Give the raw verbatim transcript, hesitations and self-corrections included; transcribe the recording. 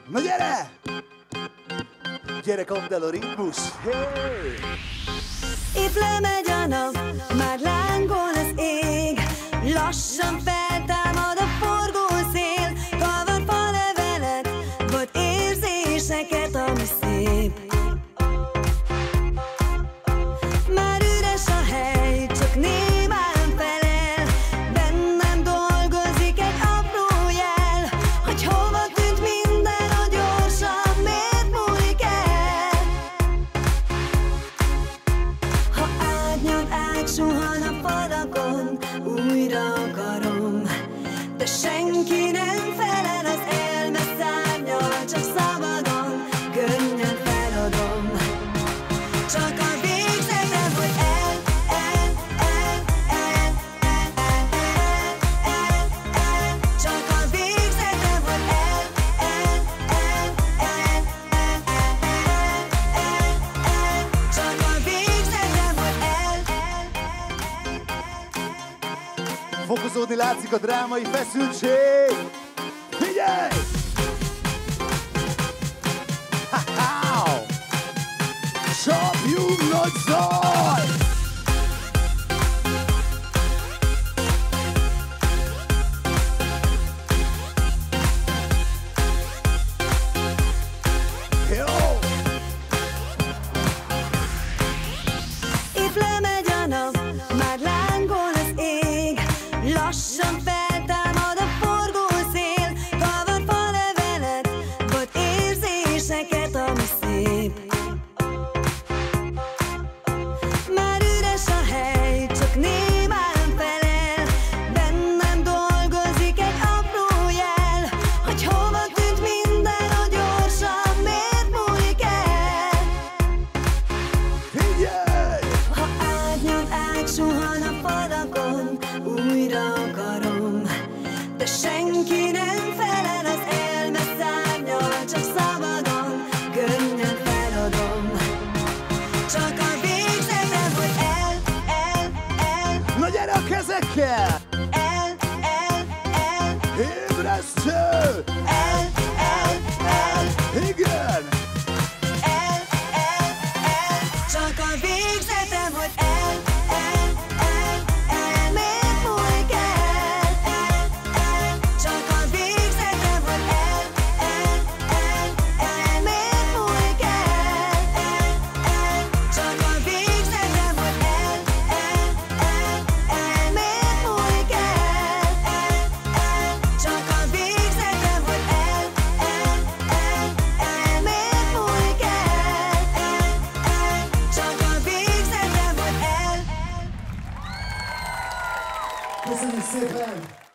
Na gyere! Gyere, kapd el a ritmus! Hey! Itt lemegy a nap, már lángol az ég, lassan feltámad a forgó szél, kavar falevelet, vagy érzéseket, ami szép. Már üres a hely, csak némán felel, bennem dolgozik egy apró jel, hogy hova tűnt minden, a gyorsan miért múlik el. Ha árnyad átsuhan a falakon, újra akarom, de senki nem felel az elme szárnyal, csak szabadon, könnyen feladom. Csak a végzetem, hogy el, el, el, el, el, el, el, el, csak a végzetem, hogy el, el, el, el, el, el, el, el, csak a végzetem, hogy el, el. Fokozódni látszik a drámai feszültség! Figyelj! Ha-ha! Csapjunk nagy zaj! Jó! Itt lemegy a nap, már lángol az ég, lassan feltámad a forgó szél, kavar falevelet, vagy érzéseket, ami szép. Már üres a hely, csak némán felel, bennem dolgozik egy apró jel, hogy hova tűnt minden, a gyorsan miért múlik el. Figyelj! Ha árnyad átsuhan a falakon, újra akarom, de senki nem felel az elme szárnyal, csak szabadon, könnyen feladom. Csak a végzetem, hogy el, el, el, Na gyere a kezekkel! el, el, el, Ébresztő! el, el, el, Igen! el, el, el, csak a végzetem, hogy el, el, el, el, miért múlik el, el, el, csak a végzetem, hogy el, el, el, el, miért múlik el, el, el, csak a végzetem, hogy el, el, el, el, miért múlik el, el, el, csak a végzetem, hogy el, el, el, el, miért múlik el, el, el, csak a végzetem, hogy el. Köszönjük szépen!